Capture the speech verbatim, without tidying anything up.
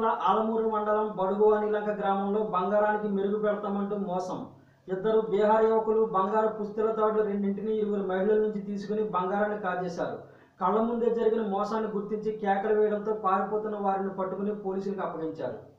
జిల్లా ఆలమూరు మండలం బడుగు అనిలంక గ్రామంలో బంగారానికి మెరుగు పెడతామంటూ మోసం. ఇద్దరు బీహార్ యువకులు బంగారు పుస్తెలతాడు రెండింటిని ఇరువురు మహిళల నుంచి తీసుకుని బంగారాన్ని కాజేశారు. కళ్ల ముందే జరిగిన మోసాన్ని గుర్తించి కేకలు వేయడంతో పారిపోతున్న వారిని పట్టుకుని పోలీసులకు అప్పగించారు.